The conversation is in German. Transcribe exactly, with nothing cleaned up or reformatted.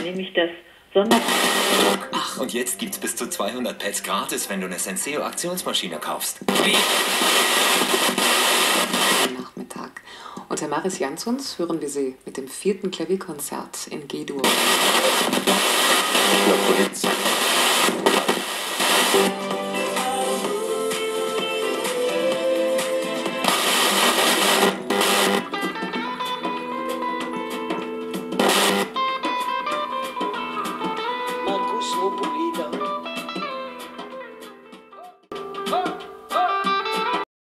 nämlich das Sonder... Ach, und jetzt gibt's bis zu zweihundert Pads gratis, wenn du eine Senseo-Aktionsmaschine kaufst. Wie? Nachmittag. Unter Maris Jansons hören wir sie mit dem vierten Klavierkonzert in G-Dur. La Polizia. Markus Robo.